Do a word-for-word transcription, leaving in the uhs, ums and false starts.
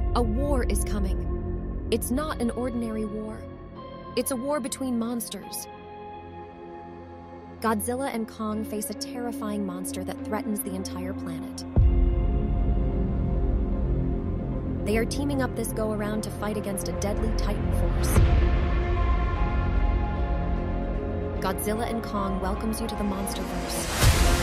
A war is coming. It's not an ordinary war. It's a war between monsters. Godzilla and Kong face a terrifying monster that threatens the entire planet. They are teaming up this go-around to fight against a deadly Titan force. Godzilla and Kong welcomes you to the MonsterVerse.